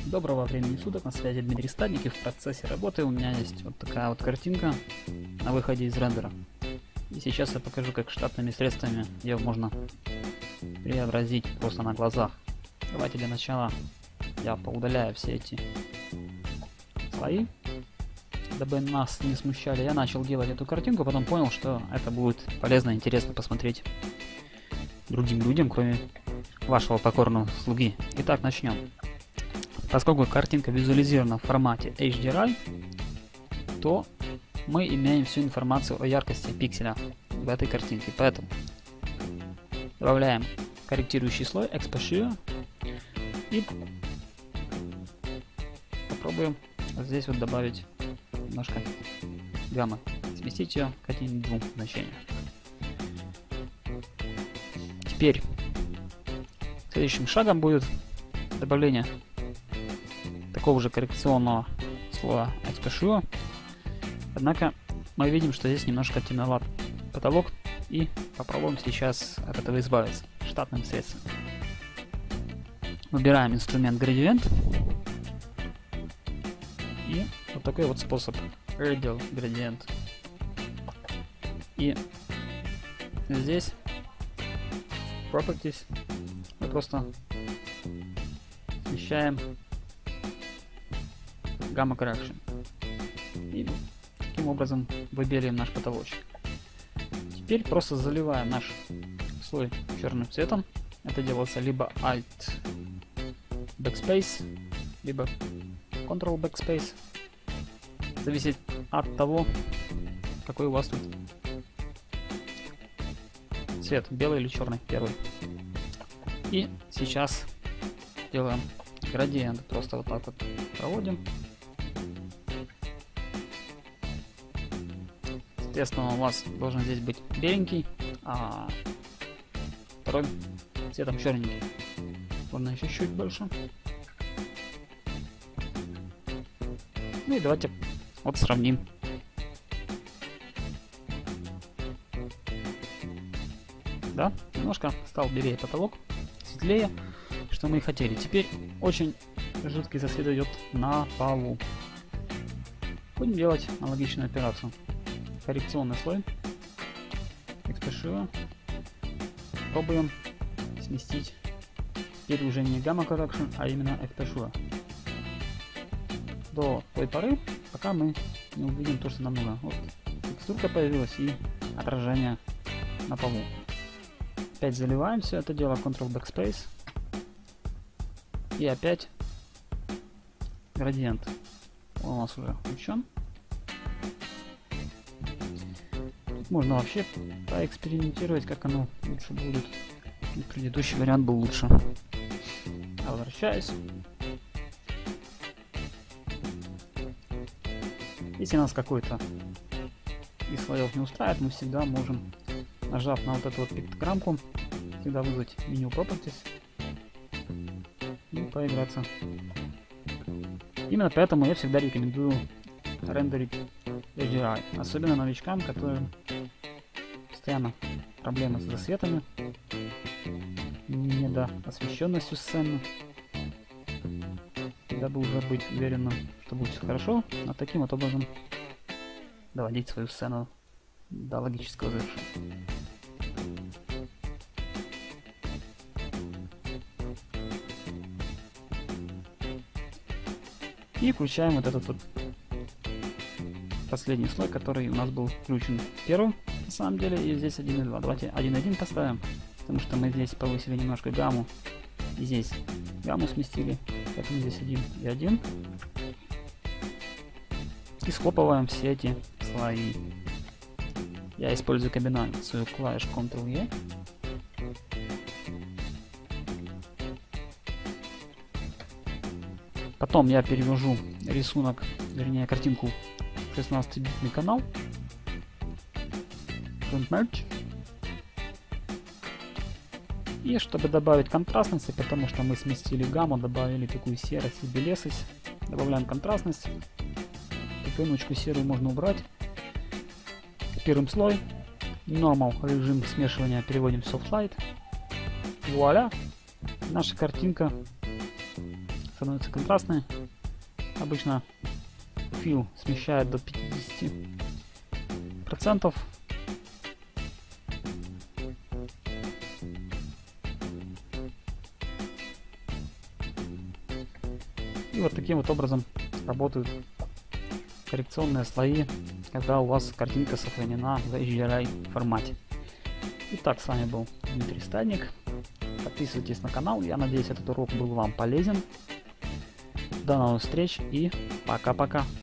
Доброго времени суток, на связи Дмитрий Стадник, и в процессе работы у меня есть вот такая вот картинка на выходе из рендера. И сейчас я покажу, как штатными средствами ее можно преобразить просто на глазах. Давайте для начала я поудаляю все эти слои, дабы нас не смущали. Я начал делать эту картинку, потом понял, что это будет полезно и интересно посмотреть другим людям, кроме вашего покорного слуги. Итак, начнем. Поскольку картинка визуализирована в формате HDRI, то мы имеем всю информацию о яркости пикселя в этой картинке. Поэтому добавляем корректирующий слой Exposure и попробуем вот здесь вот добавить немножко гаммы. Сместить ее к каким-нибудь двум значениям. Теперь следующим шагом будет добавление такого же коррекционного слоя Exposure. Однако мы видим, что здесь немножко темноват потолок, и попробуем сейчас от этого избавиться штатным средством. Выбираем инструмент Gradient и вот такой вот способ Radial Gradient. И здесь Properties мы просто смещаем Gamma Correction. И таким образом выбелим наш потолочек. Теперь просто заливаем наш слой черным цветом. Это делается либо Alt Backspace, либо Ctrl Backspace. Зависит от того, какой у вас тут цвет, белый или черный первый. И сейчас делаем градиент. Просто вот так вот проводим. Соответственно, у вас должен здесь быть беленький, а второй цветом черненький. Можно еще чуть больше. Ну и давайте вот сравним. Да, немножко стал белее потолок, светлее, что мы и хотели. Теперь очень жидкий засвет идет на полу. Будем делать аналогичную операцию. Коррекционный слой Exposure. Пробуем сместить теперь уже не Gamma Correction, а именно Exposure. До той поры, пока мы не увидим то, что нам нужно. Вот текстурка появилась и отражение на полу. Опять заливаем все это дело, Ctrl Backspace. И опять градиент. Он у нас уже включен. Можно вообще поэкспериментировать, как оно лучше будет. Предыдущий вариант был лучше. Возвращаюсь. Если нас какой-то из слоев не устраивает, мы всегда можем, нажав на вот эту вот пиктограммку, всегда вызвать меню Properties и поиграться. Именно поэтому я всегда рекомендую рендерить HDRI, особенно новичкам, которым постоянно проблемы с засветами, недоосвещенностью сцены. Дабы уже быть уверенным, что будет все хорошо, а таким вот образом доводить свою сцену до логического завершения. И включаем вот этот вот последний слой, который у нас был включен первым, на самом деле, и здесь 1.2. Давайте 1.1 поставим, потому что мы здесь повысили немножко гамму, и здесь гамму сместили, поэтому здесь 1 и 1. И схлопываем все эти слои. Я использую комбинацию клавиш Ctrl-E. Потом я перевожу рисунок, вернее картинку в 16-битный канал. Front Merge. И чтобы добавить контрастности, потому что мы сместили гамму, добавили такую серость и белесость, добавляем контрастность. Пленочку серую можно убрать. Копируем слой. Normal режим смешивания переводим в Soft Light. Вуаля! Наша картинка становится контрастной. Обычно фил смещает до 50%. И вот таким вот образом работают коррекционные слои, когда у вас картинка сохранена в HDRI формате. Итак, с вами был Дмитрий Стадник. Подписывайтесь на канал. Я надеюсь, этот урок был вам полезен. До новых встреч и пока-пока.